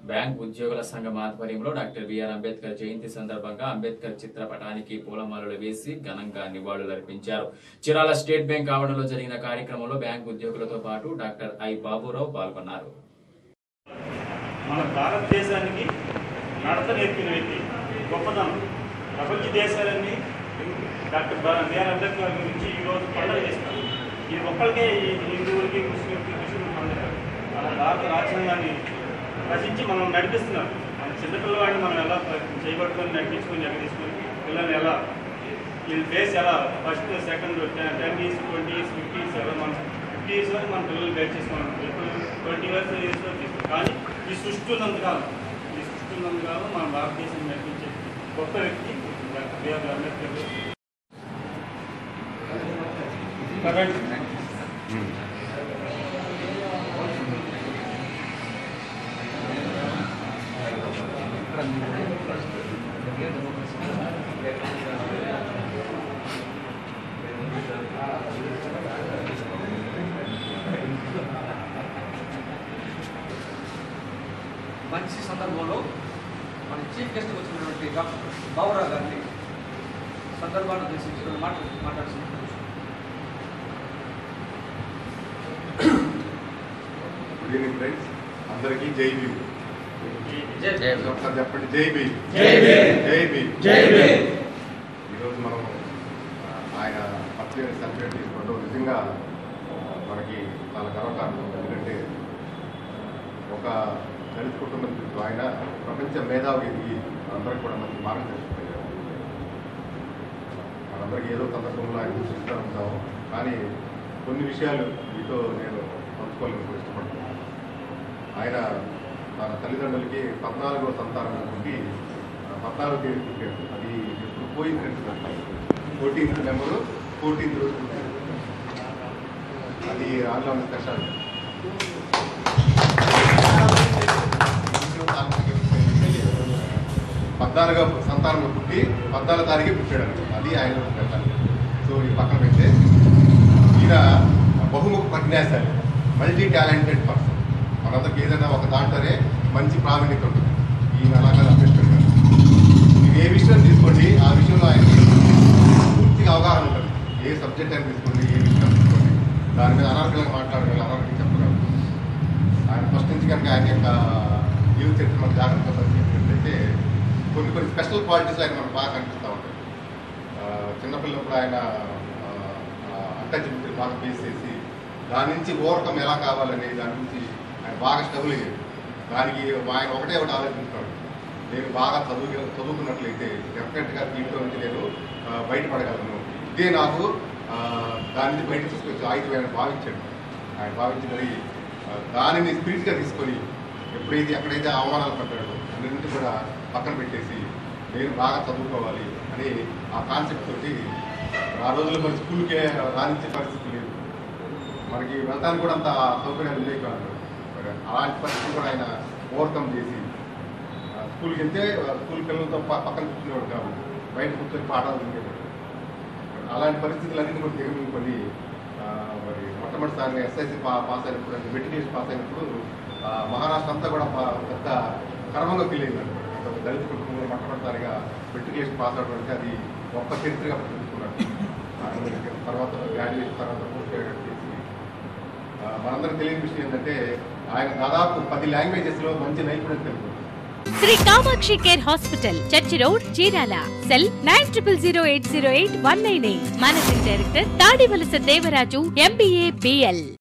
Bank ఉద్యోగుల సంఘం ఆధ్వర్యంలో డాక్టర్ బిఆర్ అంబేద్కర్ జయంతి సందర్భంగా అంబేద్కర్ చిత్రపటానికి పూలమాలలు వేసి ఘనంగా నివాళులర్పించారు. చిరాల స్టేట్ బ్యాంక్ ఆవరణలో జరిగిన కార్యక్రమంలో బ్యాంక్ ఉద్యోగులతో పాటు డాక్టర్ ఐ బాబురావు పాల్గొన్నారు. మన భారతదేశానికి నడత నేర్పిన వ్యక్తి, గొప్పతనం. ప్రపంచ దేశాలన్నీ డాక్టర్ బిఆర్ అంబేద్కర్ గురించి ఈరోజు పండుగ చేస్తారు. ఈ ఒక్కరికే హిందువులకి, ముస్లింలకి, క్రిస్టియన్లకి పండుగ. మన భారత రాజ్యాంగాన్ని రచించి మనం నడిపిస్తున్నారు. మన చిన్నపిల్లవాడిని మనం ఎలా చేయబట్టుకొని నడిపించుకొని తీసుకొని పిల్లల్ని ఎలా వీళ్ళ ఫేస్ ఎలా first second 10 years 20 years 50 years ఎలా మనం 50 years వరకు మన పిల్లలు గైడ్ చేసుకోవాలి. ఎప్పుడు 20 years తీసుకుంటాం. కానీ ఈ సృష్టి ఉన్నంతకాలం మన భారతదేశం నడిపించే గొప్ప వ్యక్తి డాక్టర్ బిఆర్ అంబేద్కర్. మంచి సందర్భంలో మన చీఫ్ గెస్ట్ వచ్చినటువంటి డాక్టర్ బాబురావు గారిని సందర్భాన్ని ఉద్దేశించుకుని మాట్లాడుతున్నాం. గుడ్ ఈవినింగ్ ఫ్రెండ్స్, అందరికీ జై భీమ్. ఒకసారి చెప్పండి, జై భీమ్. ఈరోజు మనం ఆయన బర్త్డే సెలబ్రేట్ చేసుకోవడం నిజంగా మనకి చాలా గర్వకారణం. ఎందుకంటే ఒక దళిత కుటుంబం నుంచి ఆయన ప్రపంచ మేధావి ఎదిగి మనందరికీ కూడా మంచి మార్గదర్శనం అయ్యారు. మనందరికీ ఏదో సందర్భంలో ఆయన చూస్తూ ఉంటాము. కానీ కొన్ని విషయాలు మీతో నేను పంచుకోవాలని ఇష్టపడుతున్నాను. ఆయన తన తల్లిదండ్రులకి 14వ సంతానం పుట్టి 14వ తేదీ పుట్టాడు. అది ఎప్పుడు పోయింది 14th నెంబరు 14th రోజు పుట్టాడు. అది ఆన్లో ఉన్న స్పెషాలిటీ. 14వ సంతానంలో పుట్టి 14వ తారీఖే పుట్టాడు. అది ఆయన స్పెషాలిటీ. సో ఈ పక్కన పెడితే ఈయన బహుముఖ ప్రజ్ఞాశాలి, మల్టీ టాలెంటెడ్ పర్సన్. మనందరికి ఏదైనా ఒక దాంట్లోనే మంచి ప్రావీణ్యత ఉంటుంది. ఈయన అలాగే అంబేద్కర్ గారు మీరు ఏ విషయం తీసుకోండి, ఆ విషయంలో ఆయనకి పూర్తిగా అవగాహన ఉంటుంది. ఏ సబ్జెక్ట్ అయినా తీసుకోండి, ఏ విషయం తీసుకోండి, దాని మీద అనర్గళంగా మాట్లాడగలరు, అనర్గళంగా చెప్పగలరు. ఆయన ఫస్ట్ నుంచి కనుక ఆయన యొక్క జీవిత చరిత్ర మనకు జాగ్రత్తగా పరిశీలించినట్లయితే కొన్ని స్పెషల్ క్వాలిటీస్ ఆయన మనకు బాగా కనిపిస్తూ ఉంటాయి. చిన్నపిల్లప్పుడు ఆయన అటాచ్మెంట్ బాగా ఫేస్ చేసి దాని నుంచి ఓవర్కమ్ ఎలా కావాలని దాని నుంచి ఆయన బాగా స్ట్రగుల్ అయ్యాడు. దానికి ఆయన ఒకటే ఆలోచించున్నాడు, నేను బాగా చదువుకున్నట్లయితే డెఫినెట్గా దీంట్లో నుంచి నేను బయటపడగలను. ఇదే నాకు దాని నుంచి బయట తీసుకొచ్చి ఆయుధం ఆయన భావించాడు. ఆయన భావించి మరి దానిని స్పిరిట్గా తీసుకొని ఎక్కడైతే అవమానాలు పడ్డాడో అన్నింటి కూడా పక్కన పెట్టేసి నేను బాగా చదువుకోవాలి అని ఆ కాన్సెప్ట్ తోటి ఆ రోజుల్లో మరి స్కూల్కే రాణించే పరిస్థితి లేదు. మనకి వెళ్ళడానికి కూడా అంత సౌకర్యాలు ఉండేవి కాదు. అలాంటి పరిస్థితులు కూడా ఆయన ఓవర్కమ్ చేసి స్కూల్కి వెళ్తే స్కూల్ పిల్లలతో పక్కన కూర్చునేవాడు కాదు, బయట కూర్చొని పాఠాలు ఉండేవాడు. అలాంటి పరిస్థితులన్నింటినీ కూడా దిగమింగుకొని మరి మొట్టమొదటిసారిగా ఎస్ఐసి పాస్ అయినప్పుడు, అంటే మెట్రికులేషన్ పాస్ అయినప్పుడు మహారాష్ట్ర అంతా కూడా పెద్ద గర్వంగా ఫీల్ అయిందండి. ఒక దళిత కుటుంబంలో మొట్టమొదటిసారిగా మెట్రికులేషన్ పాస్ అవడం అంటే అది గొప్ప చరిత్రగా తెలుసుకున్నాడు. తర్వాత గ్రాడ్యుయేషన్, తర్వాత పోస్ట్ గ్రాడ్యుయేట్ చేసి మనందరం తెలియని విషయం ఏంటంటే ఆయన దాదాపు 10 లాంగ్వేజెస్లో మంచి నైపుణ్యం తెలుసు. Shri Kamakshi care hospital, church road, Chirala. Cell 9008081998. Managing director Tadivalasa Devaraju, MBA, BL.